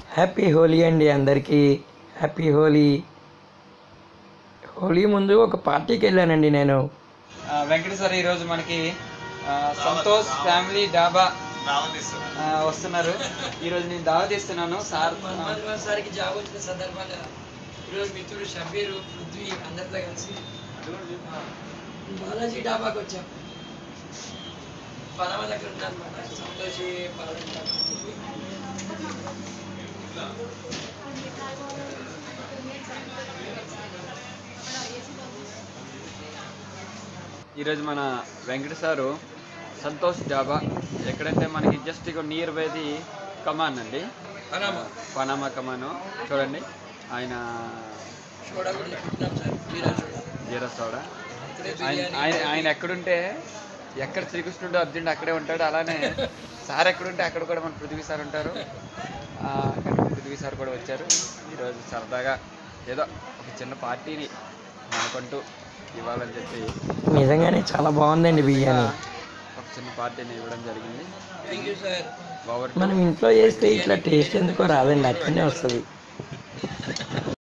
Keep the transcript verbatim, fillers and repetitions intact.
Happy Holi అండి అందరికీ. Happy Holi. Holi ముందు ఒక పార్టీకి వెళ్ళానండి నేను. వెంకట సార్ ఈరోజు మనకి ఆ, సంతోష్ ఫ్యామిలీ డాబా ఆ, వస్తున్నారు. ఈరోజు నేను దావత్ ఇస్తున్నాను సార్. సార్కి జాబ్ వచ్చిన సందర్భంగా ఈరోజు మిత్రుడు షబీరు పృథ్వీ అందరితో కలిసి బాలాజీ డాబాకి వచ్చాం. పదవ దగ్గర ఉందన్నమాట సంతోషి బాలాజీ డాబా అని చెప్పి. ఈరోజు మన వెంకట సారు సంతోష్ డాబా ఎక్కడంటే మనకి జస్ట్ ఇక నియర్ బైది కమాన్ అండి, పనామా పనామా కమాను. చూడండి ఆయన సోడా కూడా చెప్తున్నాం సార్, జీరా సోడా. జీరా సోడా. ఆయన ఆయన ఆయన ఎక్కడుంటే ఎక్కడ శ్రీకృష్ణుడు అర్జునుడు అక్కడే ఉంటాడు. అలానే సార్ ఎక్కడుంటే అక్కడ కూడా మన పృథ్వీ సార్ ఉంటారు. ఆ, కానీ పృథ్వీ సార్ కూడా వచ్చారు. ఈరోజు సరదాగా ఏదో ఒక చిన్న పార్టీని మనకంటూ ఇవ్వాలని చెప్పి నిజంగానే చాలా బాగుందండి బిర్యానీ. ఒక చిన్న పార్టీని ఇవ్వడం జరిగింది. Thank you sir. బాబర్ మనం ఇంట్లో చేస్తే ఇట్లా టేస్ట్ ఎందుకో రాదండి, అట్లనే వస్తుంది.